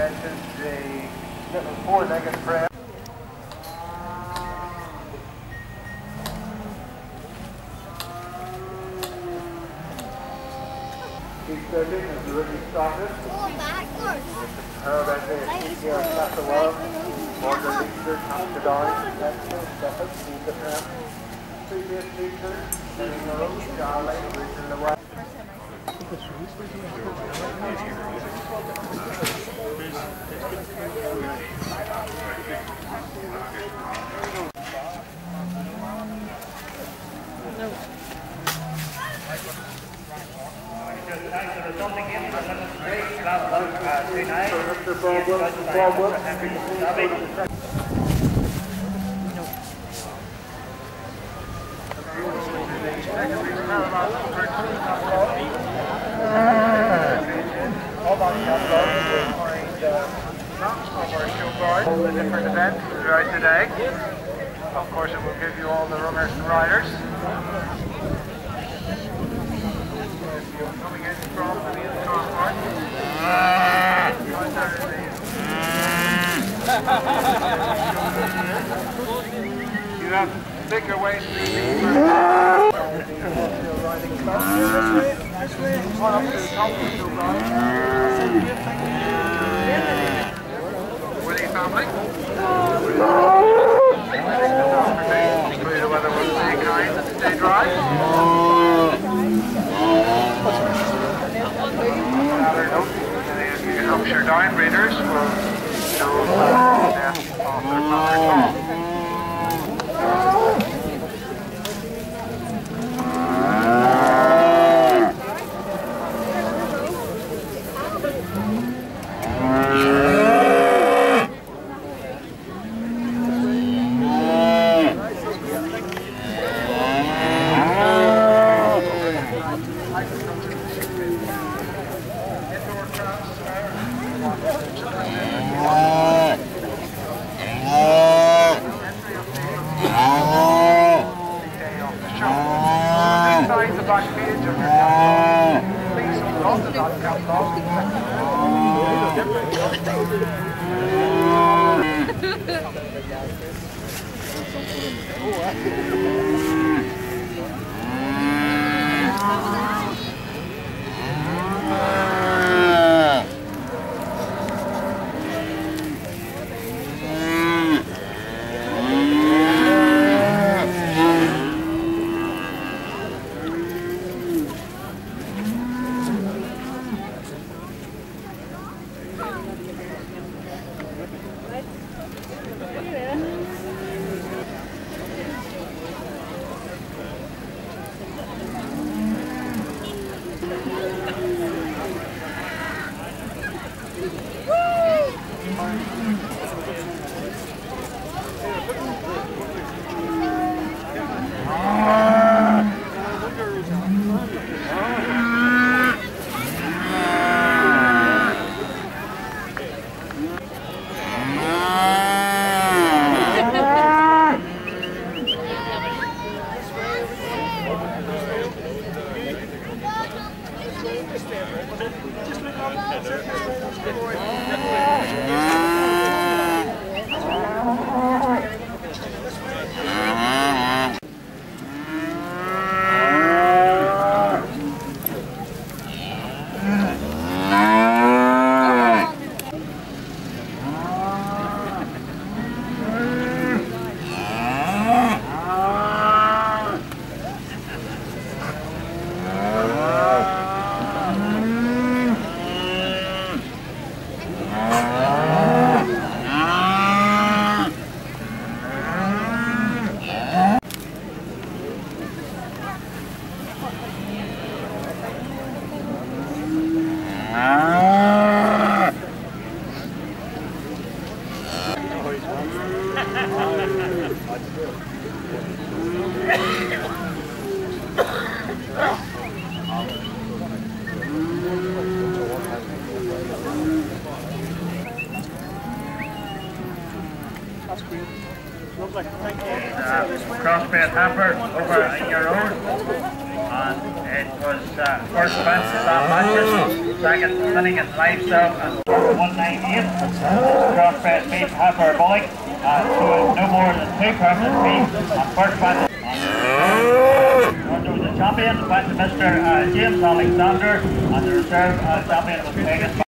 mentioned the little four-legged friend. Keep searching as the rookie started. Heard that they here at the world. More the leader comes to die. That's the second. Keep the friend. Previous leader. Heading the road. Charlie. Reaching the way. All the different events throughout the day. Of course, it will give you all the runners and riders. If you're coming in from the main transport, you have bigger ways to leave. Willie family. The weather was pretty kind and stay dry. The Hampshire Down breeders will show the nest of their mother Tom. Crossbred hamper over in your road, and it was first event, matches, second Finnegan Livestock, and 198. Crossbred beef hyperbolic. So no more than 2 permanent beef. And first batch the champion went to Mr. James Alexander, and the reserve champion was Megan.